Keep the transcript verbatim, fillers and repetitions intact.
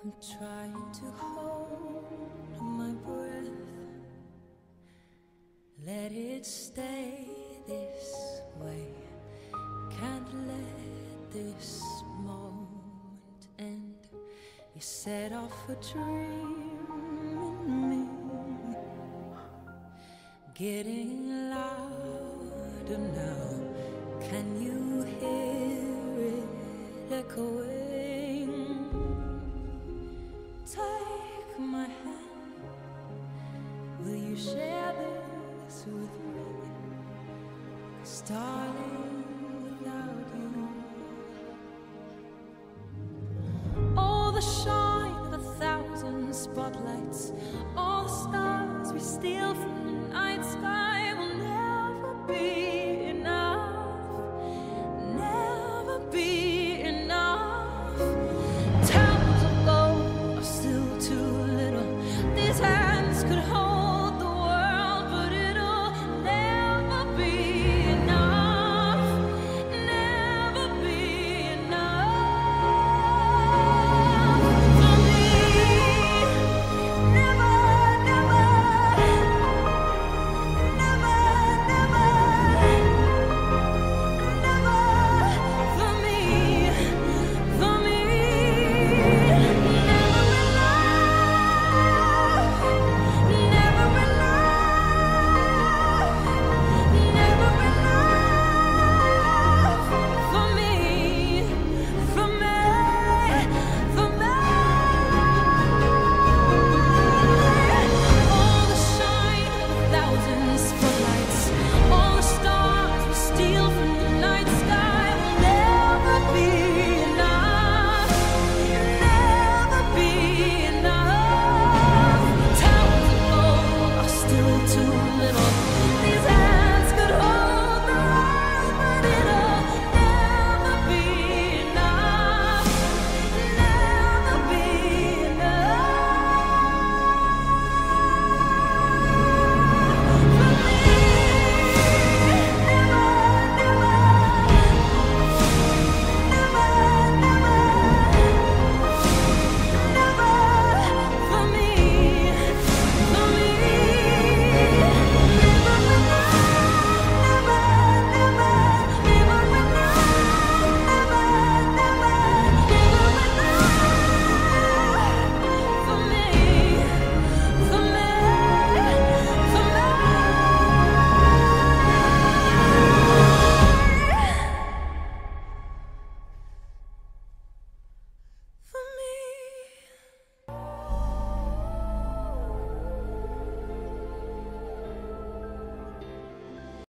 I'm trying to hold my breath, let it stay this way. Can't let this moment end. You set off a dream in me, getting louder now. Can you hear it echoing? Take my hand, will you share this with me? 'Cause darling, without you, all the shine of a thousand spotlights, all the stars we steal from